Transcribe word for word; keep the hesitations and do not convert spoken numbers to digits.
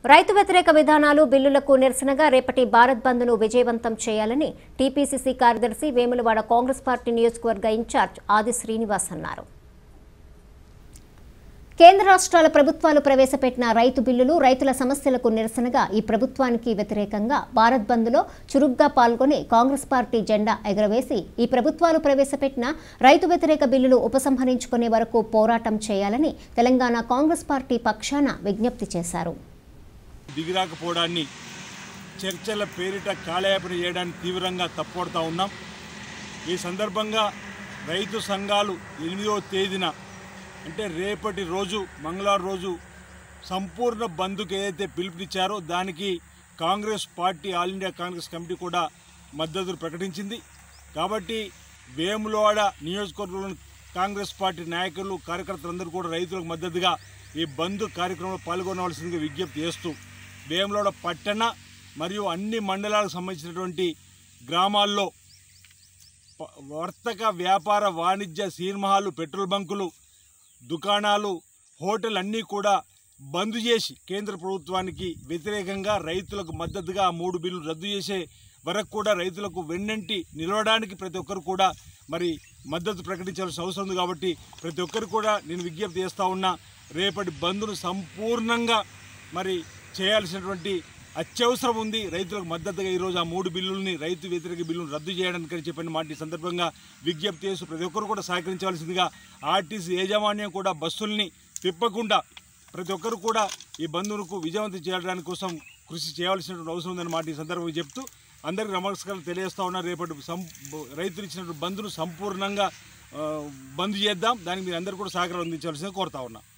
రైతు వ్యతిరేక విధానాలు బిల్లులకు నిరసనగా రేపటి భారత్ బంద్ను విజయవంతం చేయాలని టీపీసీసీ కార్యదర్శి వేములవాడ కాంగ్రెస్ పార్టీ నియోజకవర్గ ఇన్ఛార్జ్ ఆది శ్రీనివాస్ అన్నారు. కేంద్ర రాష్ట్రాల ప్రభుత్వాలు ప్రవేశపెట్టిన రైతు బిల్లులు రైతుల సమస్యలకు నిరసనగా ఈ ప్రభుత్వానికి వ్యతిరేకంగా భారత్ బంద్లో చురుగ్గా పాల్గొని కాంగ్రెస్ పార్టీ జెండా ఎగురవేసి ఈ ప్రభుత్వాలు ప్రవేశపెట్టిన రైతు వ్యతిరేక బిల్లులు ఉపసంహరించుకునే వరకు పోరాటం చేయాలని తెలంగాణ కాంగ్రెస్ పార్టీ పక్షాన విజ్ఞప్తి చేశారు. దిగిరాకపోవడాన్ని చర్చల పేరిట కాలయాపన చేయడానికి తీవ్రంగా తప్పుపడతా ఉన్నాం. ఈ సందర్భంగా రైతు సంఘాలు ఎనిమిదవ తేదీన అంటే రేపటి రోజు మంగళవారం రోజు సంపూర్ణ బంద్కు ఏదైతే పిలుపునిచ్చారో దానికి Congress party all India Congress committee కూడా మద్దతు ప్రకటించింది. కాబట్టి వేములవాడ నియోజకవర్గంలోని కాంగ్రెస్ పార్టీ నాయకులు కార్యకర్తలందరూ కూడా రైతులకు మద్దతుగా ఈ బంద్ కార్యక్రమంలో పాల్గొనవలసిందిగా విజ్ఞప్తి చేస్తూ వేములవాడ పట్టణ మరియు అన్ని మండలాలకు సంబంధించినటువంటి గ్రామాల్లో వర్తక వ్యాపార వాణిజ్య సినిమాలు పెట్రోల్ బంకులు దుకాణాలు హోటల్ అన్నీ కూడా బంద్ చేసి కేంద్ర ప్రభుత్వానికి వ్యతిరేకంగా రైతులకు మద్దతుగా మూడు బిల్లులు రద్దు చేసే వరకు కూడా రైతులకు వెన్నంటి నిలవడానికి ప్రతి ఒక్కరు కూడా మరి మద్దతు ప్రకటించాల్సిన అవసరం ఉంది. కాబట్టి ప్రతి ఒక్కరు కూడా నేను విజ్ఞప్తి చేస్తూ ఉన్నా, రేపటి బంద్ను సంపూర్ణంగా మరి చేయాల్సినటువంటి అత్యవసరం ఉంది. రైతులకు మద్దతుగా ఈరోజు ఆ మూడు బిల్లుల్ని రైతు వ్యతిరేక బిల్లును రద్దు చేయడానికి చెప్పిన మాట ఈ సందర్భంగా విజ్ఞప్తి చేస్తూ ప్రతి ఒక్కరు కూడా సహకరించవలసిందిగా ఆర్టీసీ యాజమాన్యం కూడా బస్సుల్ని తిప్పకుండా ప్రతి ఒక్కరు కూడా ఈ బంద్కు విజయవంతం చేయడానికి కోసం కృషి చేయాల్సినటువంటి అవసరం ఉందని మాట ఈ సందర్భంగా చెప్తూ అందరికీ నమస్కారాలు తెలియజేస్తూ ఉన్నారు. రేపటి సం రైతులు ఇచ్చినటువంటి బంద్ను సంపూర్ణంగా బంద్ చేద్దాం, దానికి మీరు అందరూ కూడా సహకారం అందించవలసిందిగా కోరుతా ఉన్నా.